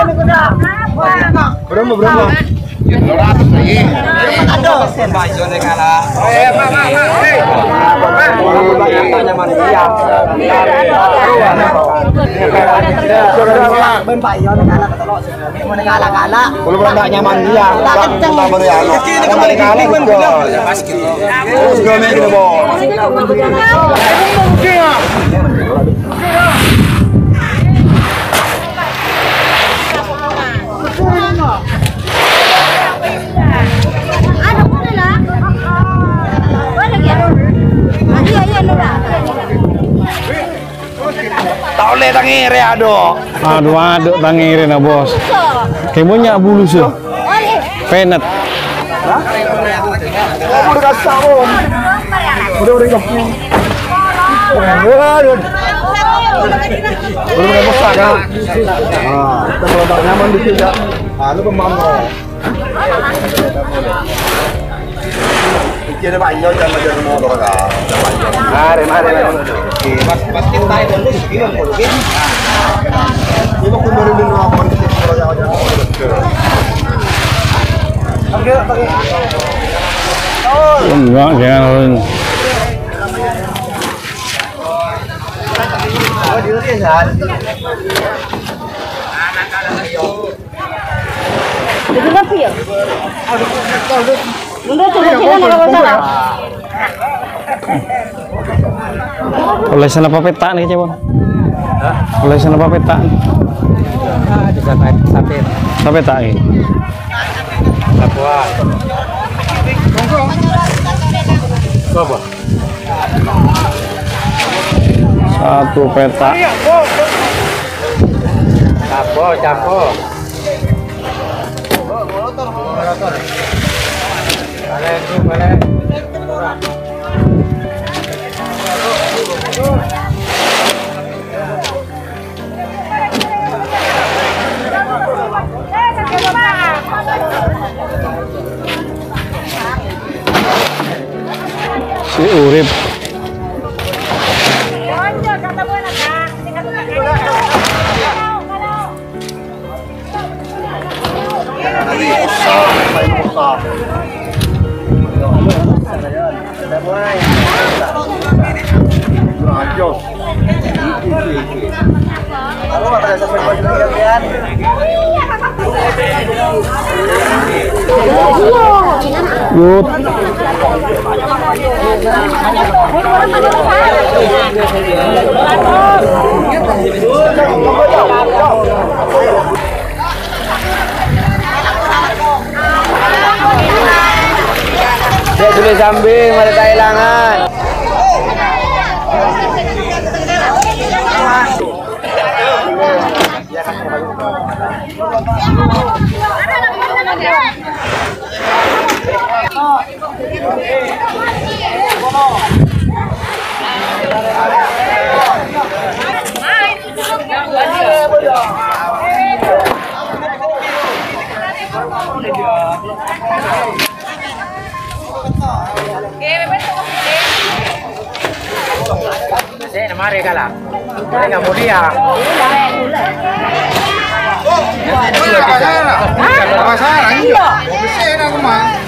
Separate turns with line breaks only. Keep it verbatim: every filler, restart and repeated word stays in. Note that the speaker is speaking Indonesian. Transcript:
Berapa berapa? Nyaman dia. Tak boleh tangire aduh.
Aduh aduh tangire na bos. Kemonya bulu sih. Penet.
Udah kasar om. Udah udah ngapin. Aduh. Udah masak kan. Ah, kita kalau nyaman di sini. Ah, lu pemamro. Kira banyak jangan jadi motor kan. Mari mari. Mas mas kita itu dulu segini mau lagi. Ini mau kundurin dulu apa kita kalau jangan jangan. Oke, oke. Oh,
enggak jangan.
Oh, di sini kan.
Itu apa ya? Mundur tuh kecilnya nggak usah.
Oleh sana peta nih cewek. Oleh sana peta.
Bisa sampai
Sampai tak ini.
Lapuan. Berapa?
Satu peta.
Capo, capo. Balik tu, balik.
Si Urip. Yut.
Dia boleh sambil ada kehilangan. Saya mari kalah. Saya nggak mau dia. Apa salah? Apa salah? Bisa aku mah.